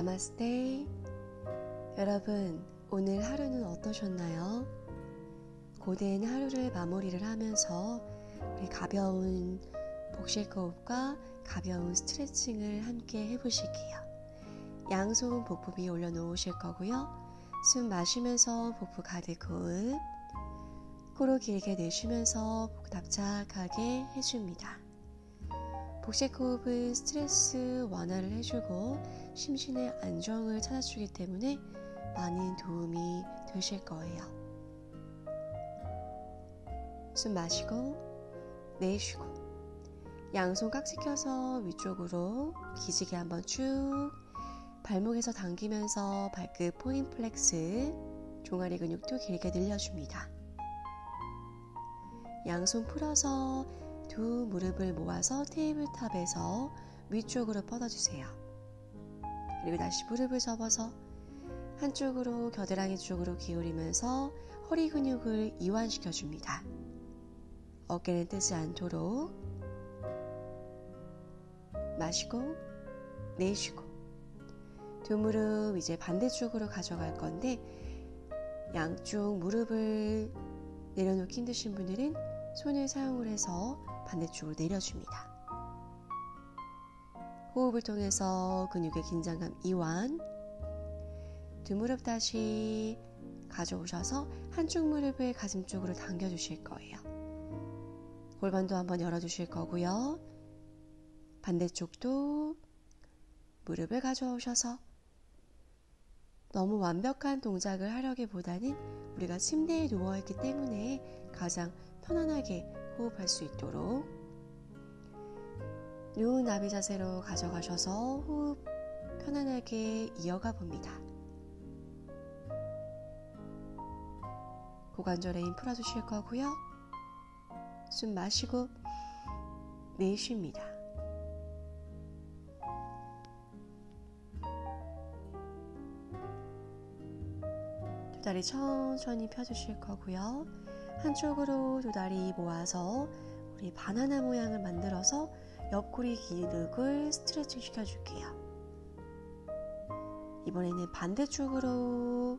나마스테. 여러분, 오늘 하루는 어떠셨나요? 고된 하루를 마무리를 하면서 우리 가벼운 복식호흡과 가벼운 스트레칭을 함께 해보실게요. 양손 복부 위에 올려놓으실 거고요. 숨 마시면서 복부 가득 호흡, 코로 길게 내쉬면서 복 납작하게 해줍니다. 복식호흡은 스트레스 완화를 해주고 심신의 안정을 찾아주기 때문에 많은 도움이 되실 거예요. 숨 마시고 내쉬고 양손 깍지 껴서 위쪽으로 기지개 한번 쭉, 발목에서 당기면서 발끝 포인 플렉스, 종아리 근육도 길게 늘려줍니다. 양손 풀어서 두 무릎을 모아서 테이블탑에서 위쪽으로 뻗어주세요. 그리고 다시 무릎을 접어서 한쪽으로 겨드랑이 쪽으로 기울이면서 허리 근육을 이완시켜줍니다. 어깨는 뜨지 않도록 마시고 내쉬고, 두 무릎 이제 반대쪽으로 가져갈 건데 양쪽 무릎을 내려놓기 힘드신 분들은 손을 사용을 해서 반대쪽으로 내려줍니다. 호흡을 통해서 근육의 긴장감 이완. 두 무릎 다시 가져오셔서 한쪽 무릎을 가슴 쪽으로 당겨주실 거예요. 골반도 한번 열어주실 거고요. 반대쪽도 무릎을 가져오셔서 너무 완벽한 동작을 하려기보다는 우리가 침대에 누워있기 때문에 가장 편안하게 호흡할 수 있도록 누운 나비 자세로 가져가셔서 호흡 편안하게 이어가 봅니다. 고관절에 힘 풀어주실 거고요. 숨 마시고 내쉽니다. 두 다리 천천히 펴주실 거고요. 한쪽으로 두 다리 모아서 우리 바나나 모양을 만들어서 옆구리 근육을 스트레칭 시켜줄게요. 이번에는 반대쪽으로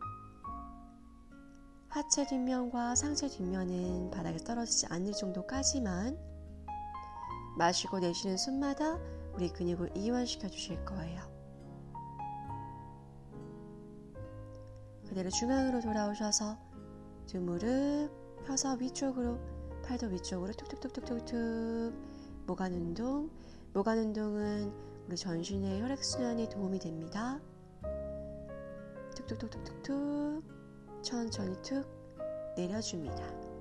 하체 뒷면과 상체 뒷면은 바닥에 떨어지지 않을 정도까지만 마시고 내쉬는 숨마다 우리 근육을 이완시켜 주실 거예요. 그대로 중앙으로 돌아오셔서 두 무릎 펴서 위쪽으로, 팔도 위쪽으로 툭툭툭툭툭툭. 모관 운동. 모관 운동은 우리 전신의 혈액순환에 도움이 됩니다. 툭툭툭툭툭툭. 천천히 툭 내려줍니다.